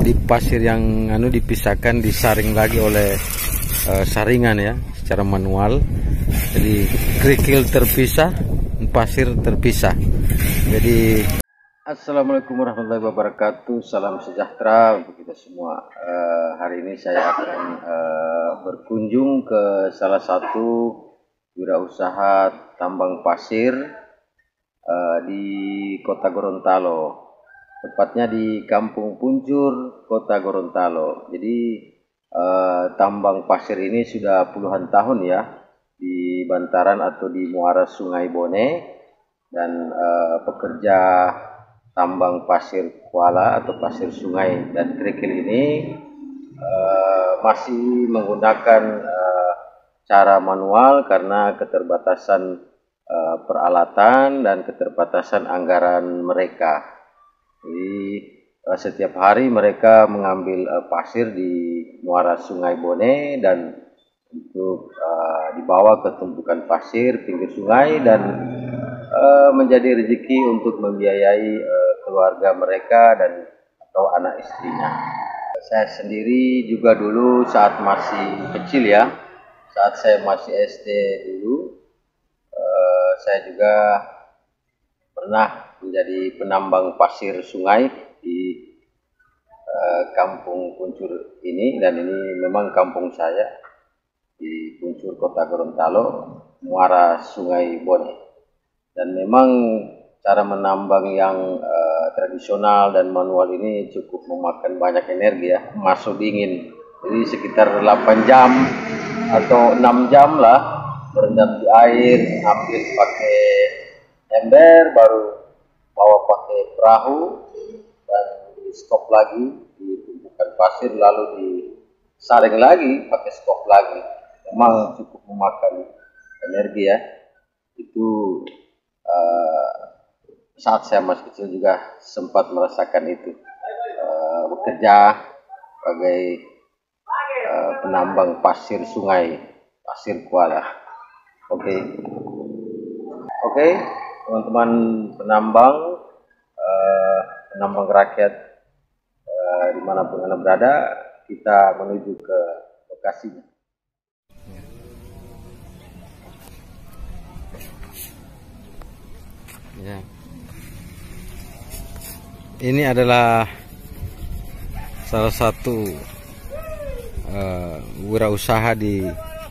di pasir yang dipisahkan, disaring lagi oleh saringan ya, secara manual. Jadi kerikil terpisah, pasir terpisah. Jadi assalamualaikum warahmatullahi wabarakatuh, salam sejahtera untuk kita semua. Hari ini saya akan berkunjung ke salah satu wirausaha tambang pasir di Kota Gorontalo, tepatnya di Kampung Puncur, Kota Gorontalo. Jadi tambang pasir ini sudah puluhan tahun ya di bantaran atau di muara Sungai Bone, dan pekerja tambang pasir kuala atau pasir sungai dan kerikil ini masih menggunakan cara manual karena keterbatasan peralatan dan keterbatasan anggaran mereka. Jadi setiap hari mereka mengambil pasir di muara Sungai Bone dan untuk dibawa ke tumpukan pasir pinggir sungai dan menjadi rezeki untuk membiayai keluarga mereka dan atau anak istrinya. Saya sendiri juga dulu saat masih kecil ya, saat saya masih SD dulu, saya juga pernah menjadi penambang pasir sungai di Kampung Puncur ini, dan ini memang kampung saya di Puncur, Kota Gorontalo, muara Sungai Bone. Dan memang cara menambang yang tradisional dan manual ini cukup memakan banyak energi ya, masuk dingin. Jadi sekitar 8 jam atau 6 jam lah berendam di air, ambil pakai ember, baru bawa pakai perahu dan di skop lagi di tumpukan pasir, lalu disaring lagi pakai skop lagi. Memang cukup memakan energi ya. Itu saat saya masih kecil juga sempat merasakan itu, bekerja sebagai penambang pasir sungai, pasir kuala. Oke, teman-teman penambang, penambang rakyat dimanapun Anda berada, kita menuju ke lokasinya. Ya. Ini adalah salah satu wirausaha di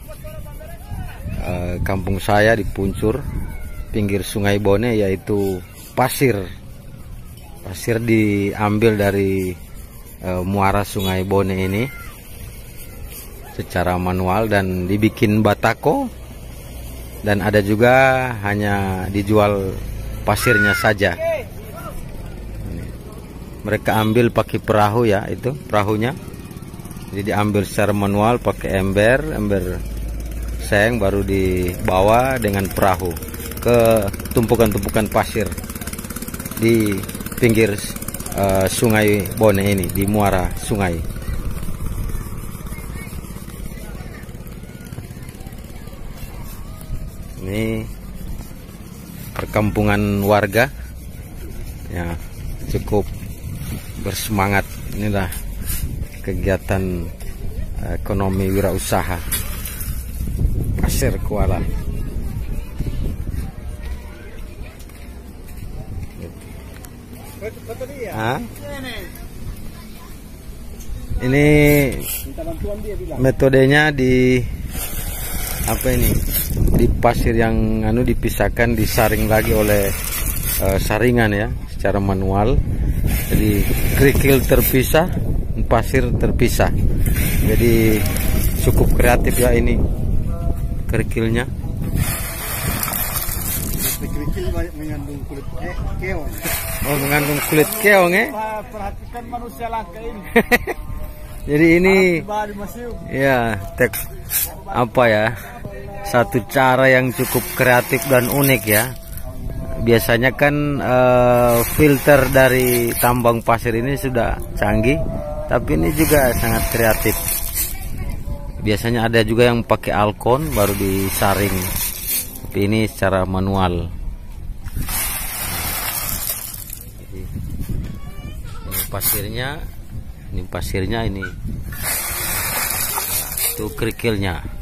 kampung saya di Puncur, pinggir Sungai Bone, yaitu pasir. Pasir diambil dari muara Sungai Bone ini secara manual dan dibikin batako, dan ada juga hanya dijual pasirnya saja. Mereka ambil pakai perahu ya, itu perahunya. Jadi diambil secara manual pakai ember seng, baru dibawa dengan perahu ke tumpukan-tumpukan pasir di pinggir Sungai Bone ini, di muara sungai. Ini perkampungan warga ya, cukup bersemangat. Inilah kegiatan ekonomi wirausaha pasir kuala. Ini metodenya di apa ini? Di pasir yang dipisahkan, disaring lagi oleh saringan ya, secara manual. Jadi kerikil terpisah, pasir terpisah. Jadi cukup kreatif ya ini kerikilnya. Kerikil mengandung kulit keong. Oh, mengandung kulit keong ya? Perhatikan manusia langka ini. Jadi ini ya apa ya, satu cara yang cukup kreatif dan unik ya. Biasanya kan filter dari tambang pasir ini sudah canggih, tapi ini juga sangat kreatif. Biasanya ada juga yang pakai alkon baru disaring, tapi ini secara manual. Jadi, ini pasirnya Ini pasirnya, ini itu kerikilnya.